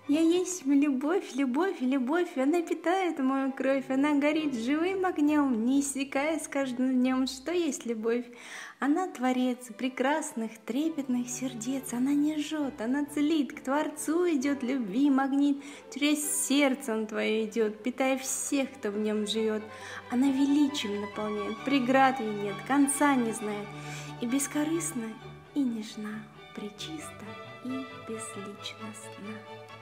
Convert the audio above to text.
Я есть любовь, любовь, любовь, она питает мою кровь, она горит живым огнем, не иссякая с каждым днем. Что есть любовь? Она творец прекрасных, трепетных сердец, она не жжет, она целит, к Творцу идет любви магнит, через сердце он твое идет, питая всех, кто в нем живет. Она величием наполняет, преград ей нет, конца не знает, и бескорыстна, и нежна, пречиста и безличностна.